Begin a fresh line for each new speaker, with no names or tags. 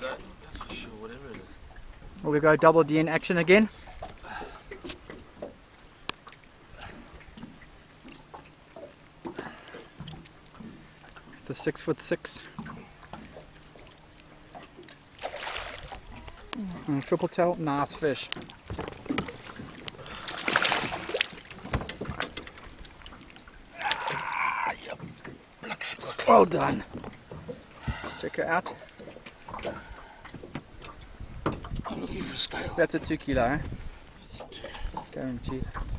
kilo, that's for sure, whatever it is.
Will we go double D in action again? The 6'6". Triple tail, nice fish.
Yep. Looks good.
Well done. Check her out.
I'm looking for a scale.
That's a 2 kilo, eh?
That's a 2.
Guaranteed.